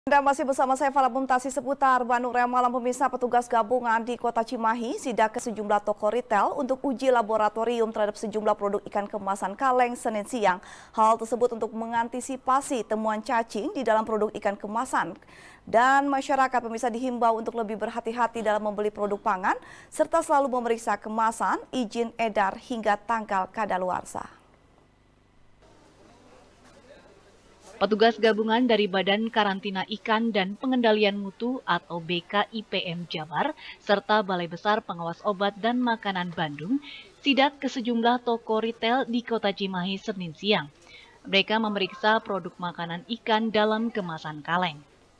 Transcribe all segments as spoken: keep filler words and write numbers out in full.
Anda masih bersama saya Fala Mumtasi seputar Bandung Raya Malam. Pemirsa, petugas gabungan di Kota Cimahi sidak ke sejumlah toko retail untuk uji laboratorium terhadap sejumlah produk ikan kemasan kaleng Senin siang. Hal tersebut untuk mengantisipasi temuan cacing di dalam produk ikan kemasan. Dan masyarakat pemirsa dihimbau untuk lebih berhati-hati dalam membeli produk pangan serta selalu memeriksa kemasan, izin edar hingga tanggal kadaluarsa. Petugas gabungan dari Badan Karantina Ikan dan Pengendalian Mutu atau B K I P M Jabar serta Balai Besar Pengawas Obat dan Makanan Bandung sidak ke sejumlah toko retail di Kota Cimahi Senin siang. Mereka memeriksa produk makanan ikan dalam kemasan kaleng.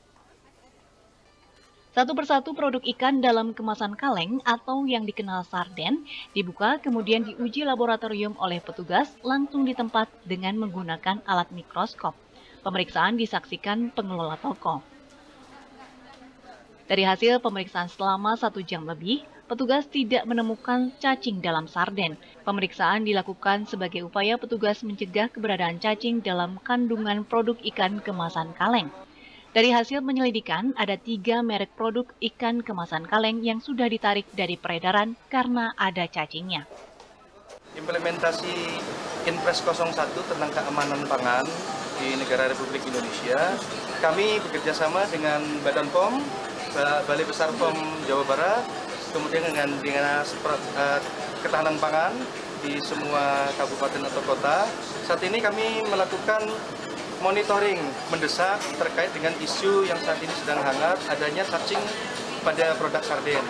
Satu persatu produk ikan dalam kemasan kaleng atau yang dikenal sarden dibuka kemudian diuji laboratorium oleh petugas langsung di tempat dengan menggunakan alat mikroskop. Pemeriksaan disaksikan pengelola toko. Dari hasil pemeriksaan selama satu jam lebih, petugas tidak menemukan cacing dalam sarden. Pemeriksaan dilakukan sebagai upaya petugas mencegah keberadaan cacing dalam kandungan produk ikan kemasan kaleng. Dari hasil penyelidikan, ada tiga merek produk ikan kemasan kaleng yang sudah ditarik dari peredaran karena ada cacingnya. Implementasi Inpres nol satu tentang keamanan pangan di negara Republik Indonesia, kami bekerjasama dengan Badan P O M, Balai Besar P O M Jawa Barat, kemudian dengan Dinas Ketahanan Pangan di semua kabupaten atau kota. Saat ini kami melakukan monitoring mendesak terkait dengan isu yang saat ini sedang hangat, adanya cacing pada produk sarden.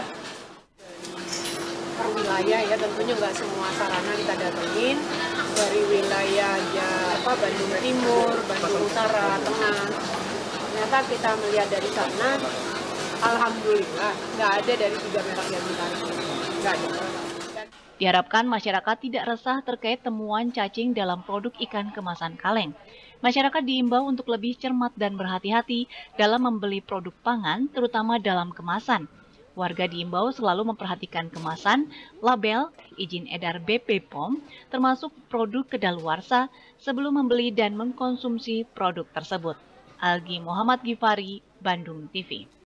Wilayah ya, tentunya nggak semua sarana kita datengin, dari wilayah ya apa Bandung Timur, Bandung Utara, Tengah. Ternyata kita melihat dari sana, alhamdulillah nggak ada dari tiga merek yang ditarik, nggak ada. Diharapkan masyarakat tidak resah terkait temuan cacing dalam produk ikan kemasan kaleng. Masyarakat diimbau untuk lebih cermat dan berhati-hati dalam membeli produk pangan, terutama dalam kemasan. Warga diimbau selalu memperhatikan kemasan, label, izin edar B P P O M, termasuk produk kedaluarsa sebelum membeli dan mengkonsumsi produk tersebut. Algi Muhammad Gifari, Bandung T V.